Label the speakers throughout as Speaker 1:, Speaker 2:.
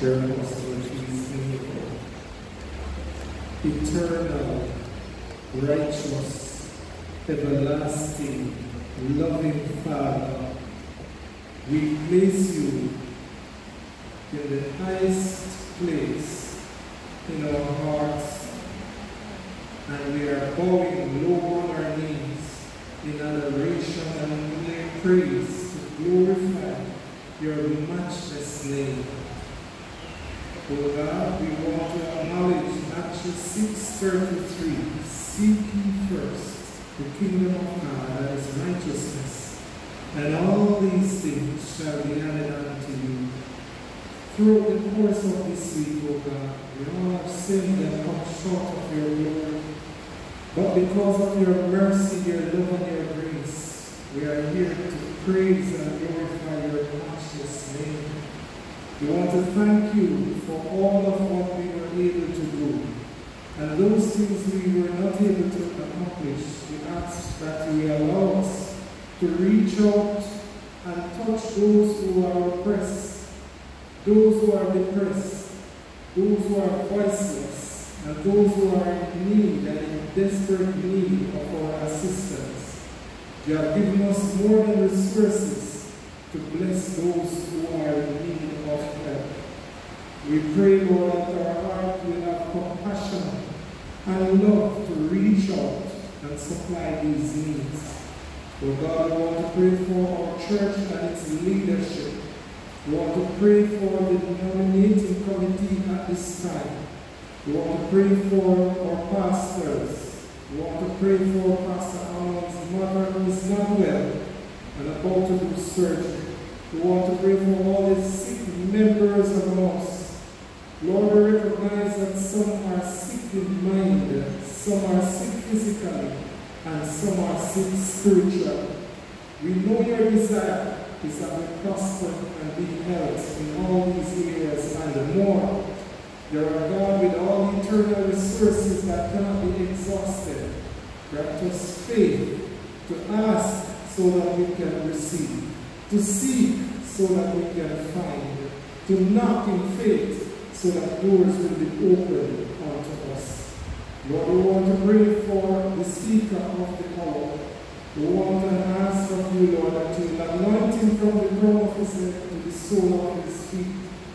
Speaker 1: their household is faithful. Eternal, righteous, everlasting, loving Father, we place you in the highest place in our hearts, and we are bowing low on our knees in adoration and in praise to glorify your matchless name. Oh God, we want to acknowledge Matthew 6:33, seek ye first the kingdom of God and his righteousness, and all these things shall be added unto you. Throughout the course of this week, O God, we all have sinned and come short of your glory. But because of your mercy, your love, and your grace, we are here to praise and glorify your matchless name. We want to thank you for all of what we were able to do. And those things we were not able to accomplish, we ask that you allow us to reach out and touch those who are oppressed, those who are depressed, those who are voiceless, and those who are in need and in desperate need of our assistance. You have given us more than resources to bless those who are in need of help. We pray, Lord, that our heart will have compassion and love to reach out and supply these needs. Oh God, we want to pray for our church and its leadership. We want to pray for the nominating committee at this time. We want to pray for our pastors. We want to pray for Pastor Arnold's mother who is not well and about to do surgery. We want to pray for all the sick members of us. Lord, we recognize that some are sick in mind, some are sick physically, and some are sick spiritually. We know your desire is that we prosper and be health in all these areas and more. You are a God with all eternal resources that cannot be exhausted. Grant us faith to ask so that we can receive, to seek so that we can find, to knock in faith so that doors will be opened unto us. Lord, we want to pray for the speaker of the hour. We want to ask of you, Lord, that you will anoint him from the crown of his head to the sole of his feet.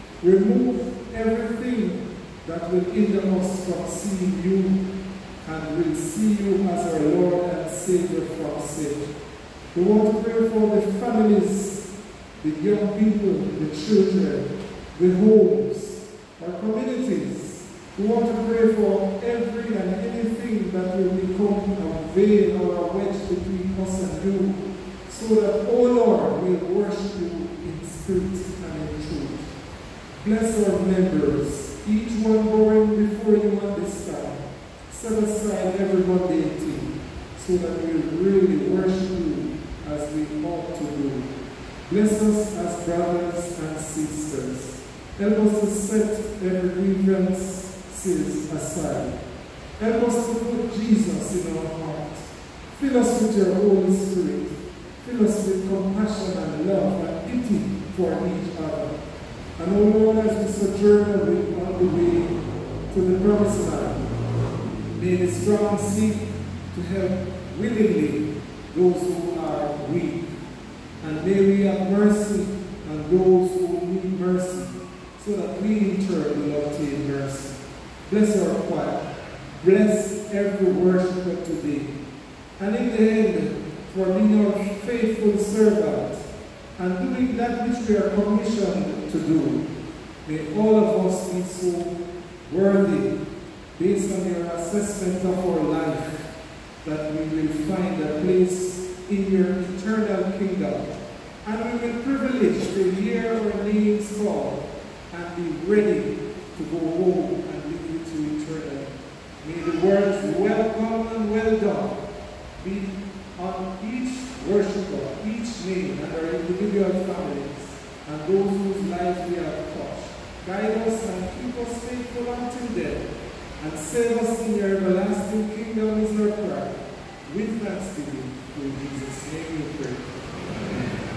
Speaker 1: Remove everything that will hinder us from seeing you, and will see you as our Lord and Savior from sin. We want to pray for the families, the young people, the children, the homes, our communities. We want to pray for every and anything that will become a veil or a wedge between us and you, so that, oh Lord, we'll worship you in spirit and in truth. Bless our members, each one going before you at this time. Set aside every mundane thing, so that we'll really worship you as we ought to do. Bless us as brothers and sisters. Help us to set every grievances aside. Help us to put Jesus in our heart. Fill us with your Holy Spirit. Fill us with compassion and love and pity for each other. And O Lord, as we sojourn on the way to the promised land, may the strong seek to help willingly those who are weak. And may we have mercy on those who need mercy, so that we in turn will obtain mercy. Bless our choir. Bless every worshiper today. And in the end, for being our faithful servant and doing that which we are commissioned to do, may all of us be so worthy, based on your assessment of our life, that we will find a place in your eternal kingdom. And we will privilege to hear our names called and be ready to go home and live with you eternally. May the words welcome and well done be on each worshiper, each name, and our individual families, and those whose lives we have touched. Guide us and keep us faithful until then, and save us in your everlasting kingdom is our prayer. With thanksgiving, through Jesus' name we pray. Amen.